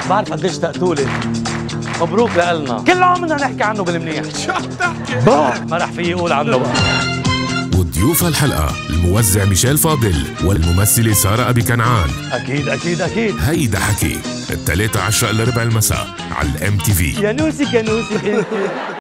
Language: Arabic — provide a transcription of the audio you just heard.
بعرف قديش اشتقتولي. مبروك لنا، كل عام بدنا نحكي عنه بالمنيح. شو عم تحكي؟ ما رح في يقول عنه بقى. وضيوف الحلقة الموزع ميشيل فاضل والممثلة سارة أبي كنعان. أكيد أكيد أكيد. هيدا حكي 13 إلى ربع المساء على الMTV. يا نوسك يا نوسك انت.